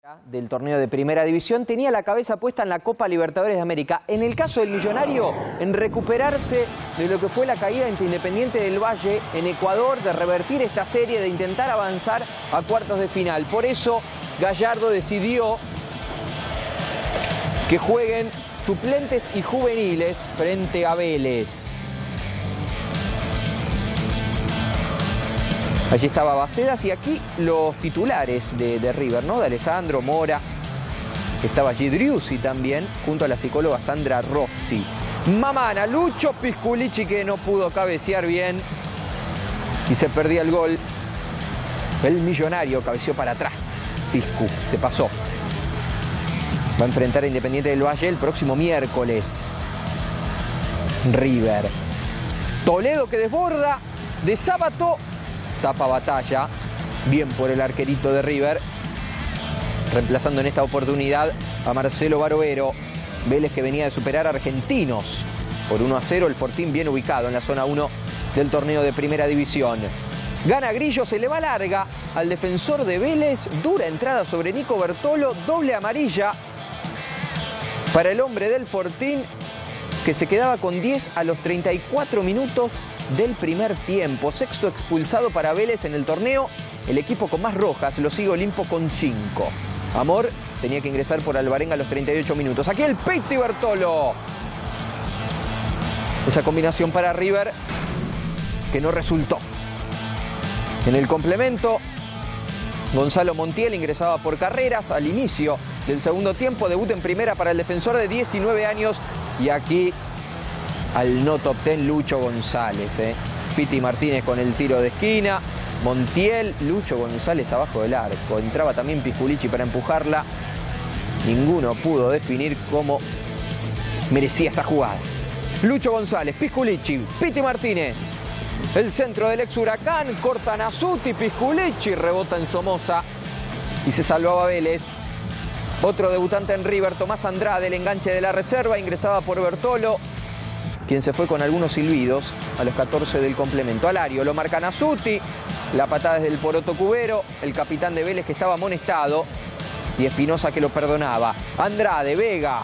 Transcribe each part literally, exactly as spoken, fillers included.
del torneo de Primera División tenía la cabeza puesta en la Copa Libertadores de América. En el caso del Millonario, en recuperarse de lo que fue la caída ante Independiente del Valle en Ecuador, de revertir esta serie, de intentar avanzar a cuartos de final. Por eso Gallardo decidió que jueguen suplentes y juveniles frente a Vélez. Allí estaba Bacedas y aquí los titulares de, de River, ¿no? De Alessandro, Mora, estaba allí Driussi también, junto a la psicóloga Sandra Rossi. Mamana, Lucho Pisculichi, que no pudo cabecear bien y se perdía el gol. El Millonario cabeció para atrás. Piscu se pasó. Va a enfrentar a Independiente del Valle el próximo miércoles. River. Toledo que desborda. De Sábato. Tapa Batalla, bien por el arquerito de River, reemplazando en esta oportunidad a Marcelo Barovero. Vélez que venía de superar a Argentinos por uno a cero, el Fortín bien ubicado en la zona uno del torneo de Primera División. Gana Grillo, se le va larga al defensor de Vélez, dura entrada sobre Nico Bertolo, doble amarilla para el hombre del Fortín, que se quedaba con diez a los treinta y cuatro minutos del primer tiempo. Sexto expulsado para Vélez en el torneo. El equipo con más rojas lo sigue Olimpo con cinco. Amor tenía que ingresar por Alvarenga a los treinta y ocho minutos. Aquí el Piti Bertolo. Esa combinación para River que no resultó. En el complemento, Gonzalo Montiel ingresaba por Carreras al inicio del segundo tiempo. Debut en primera para el defensor de diecinueve años. Y aquí al no top ten Lucho González. ¿eh? Piti Martínez con el tiro de esquina. Montiel, Lucho González abajo del arco. Entraba también Pisculichi para empujarla. Ninguno pudo definir cómo merecía esa jugada. Lucho González, Pisculichi, Piti Martínez. El centro del ex Huracán. Cortan a Suti, Pisculichi. Rebota en Somoza. Y se salvaba Vélez. Otro debutante en River, Tomás Andrade, el enganche de la reserva. Ingresaba por Bertolo, quien se fue con algunos silbidos a los catorce del complemento. Alario lo marcan a Suti, la patada desde el poroto cubero, el capitán de Vélez que estaba amonestado y Espinosa que lo perdonaba. Andrade, Vega.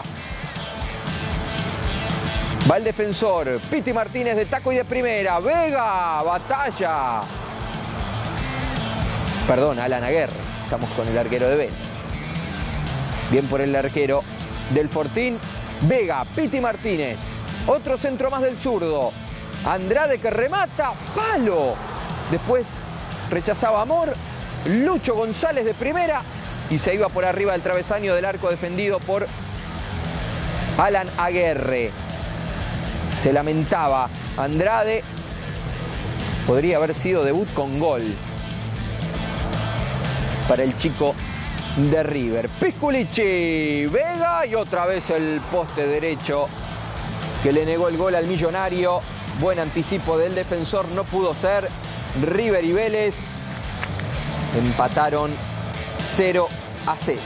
Va el defensor, Piti Martínez de taco y de primera. Vega, Batalla. Perdón, Alan Aguerre, estamos con el arquero de Vélez. Bien por el arquero del Fortín. Vega, Piti Martínez. Otro centro más del zurdo. Andrade que remata. ¡Palo! Después rechazaba Amor. Lucho González de primera. Y se iba por arriba del travesaño del arco defendido por Alan Aguerre. Se lamentaba Andrade. Podría haber sido debut con gol para el chico de River. Pisculichi, Vega y otra vez el poste derecho que le negó el gol al Millonario. Buen anticipo del defensor, no pudo ser. River y Vélez empataron cero a cero.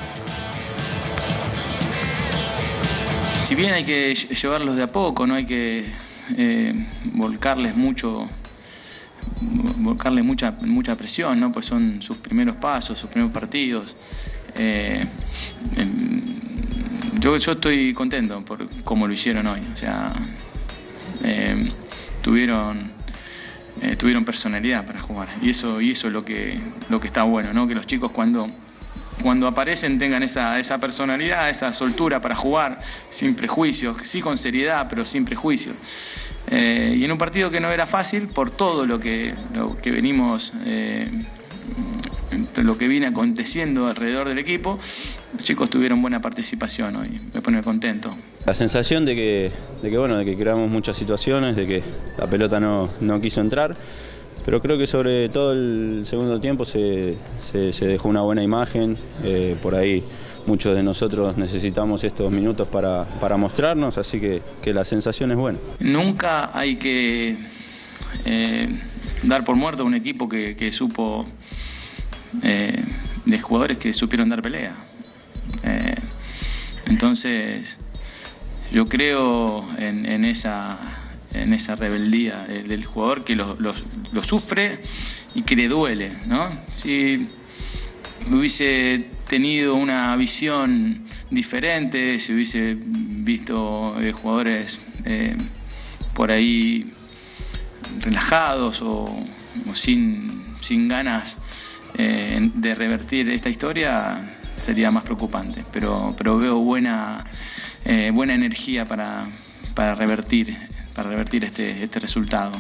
Si bien hay que llevarlos de a poco, no hay que eh, volcarles mucho, volcarles mucha, mucha presión, ¿no? Pues son sus primeros pasos, sus primeros partidos. Eh, eh, yo, yo estoy contento por cómo lo hicieron hoy. O sea, eh, tuvieron, eh, tuvieron personalidad para jugar. Y eso, y eso es lo que, lo que está bueno, ¿no? Que los chicos cuando, cuando aparecen tengan esa, esa personalidad, esa soltura para jugar sin prejuicios, sí con seriedad, pero sin prejuicios. Eh, y en un partido que no era fácil por todo lo que, lo que venimos... Eh, lo que viene aconteciendo alrededor del equipo, los chicos tuvieron buena participación hoy, me pone contento. La sensación de que, de que, bueno, de que creamos muchas situaciones, de que la pelota no, no quiso entrar, pero creo que sobre todo el segundo tiempo se, se, se dejó una buena imagen. Eh, por ahí muchos de nosotros necesitamos estos minutos para, para mostrarnos, así que, que la sensación es buena. Nunca hay que eh, dar por muerto a un equipo que, que supo... Eh, de jugadores que supieron dar pelea. Eh, entonces yo creo en, en, esa, en esa rebeldía del, del jugador que lo, lo, lo sufre y que le duele, ¿no? Si hubiese tenido una visión diferente, si hubiese visto eh, jugadores eh, por ahí relajados o, o sin, sin ganas eh, de revertir esta historia, sería más preocupante. Pero, pero veo buena, eh, buena energía para, para revertir, para revertir este, este resultado.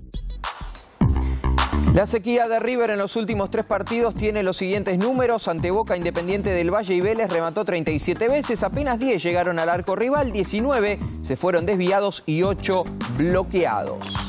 La sequía de River en los últimos tres partidos tiene los siguientes números. Ante Boca, Independiente del Valle y Vélez remató treinta y siete veces, apenas diez llegaron al arco rival, diecinueve se fueron desviados y ocho bloqueados.